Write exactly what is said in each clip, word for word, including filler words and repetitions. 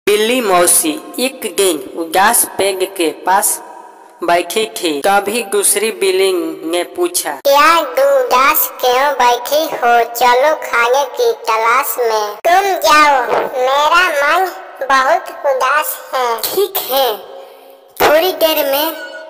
बिल्ली मौसी एक दिन उदास पेड़ के पास बैठी थी। तभी दूसरी बिल्ली ने पूछा, क्या तुम उदास क्यों बैठी हो? चलो खाने की तलाश में। तुम जाओ, मेरा मन बहुत उदास है। ठीक है, थोड़ी देर में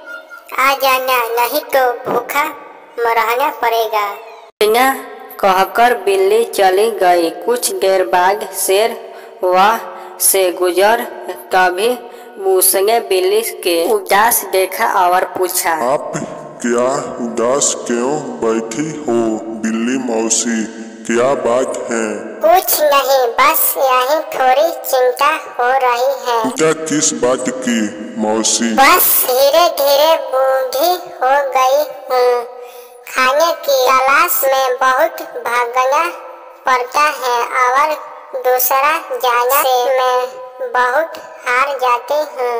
आ जाना, नहीं तो भूखा मरना पड़ेगा। बिना कहकर बिल्ली चली गई। कुछ देर बाद शेर वह से गुजर। कभी उसने बिल्ली के उदास देखा और पूछा, आप क्या उदास क्यों बैठी हो बिल्ली मौसी, क्या बात है? कुछ नहीं, बस यही थोड़ी चिंता हो रही है। चिंता किस बात की मौसी? बस धीरे धीरे बूढ़ी हो गई हूँ। खाने की तलाश में बहुत भागना पड़ता है और दूसरा जाना से मैं बहुत हार जाती हूँ।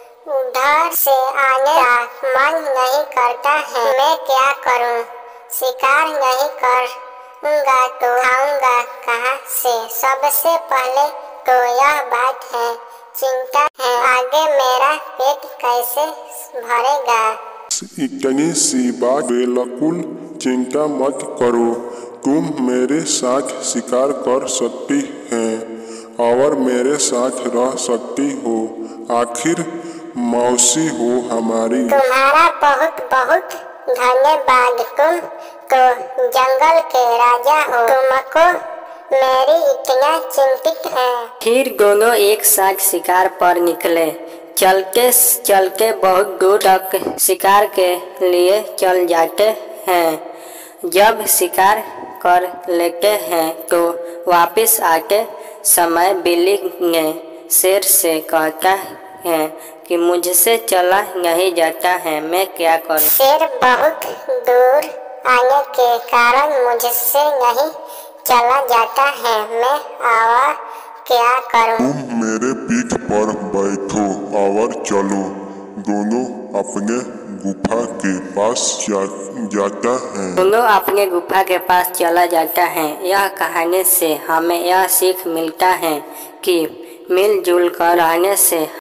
उधर से आने का मन नहीं करता है। मैं क्या करूँ? शिकार नहीं करूँगा तो खाऊंगा कहाँ से? सबसे पहले तो यह बात है, चिंता है आगे मेरा पेट कैसे भरेगा। इतनी सी बात बिल्कुल चिंता मत करो। तुम मेरे साथ शिकार कर सकती हैं और मेरे साथ रह सकती हो। आखिर मौसी हो हमारी। तुम्हारा बहुत बहुत धन्यवाद। तुम तो जंगल के राजा हो। तुमको मेरी इतना चिंतित है। फिर दोनों एक साथ शिकार पर निकले। चलते चलते बहुत दूर तक शिकार के लिए चल जाते हैं। जब शिकार कर लेते हैं तो वापस आते समय बिल्ली ने शेर से कहता है कि मुझसे चला नहीं जाता है, मैं क्या करूं? शेर बहुत दूर आने के कारण मुझसे नहीं चला जाता है, मैं और क्या करूं? तुम मेरे पीठ पर बैठो और चलो। दोनों अपने गुफा के पास जा, जाता है। दोनों अपने गुफा के पास चला जाता है। यह कहानी से हमें यह सीख मिलता है कि मिलजुल कर रहने से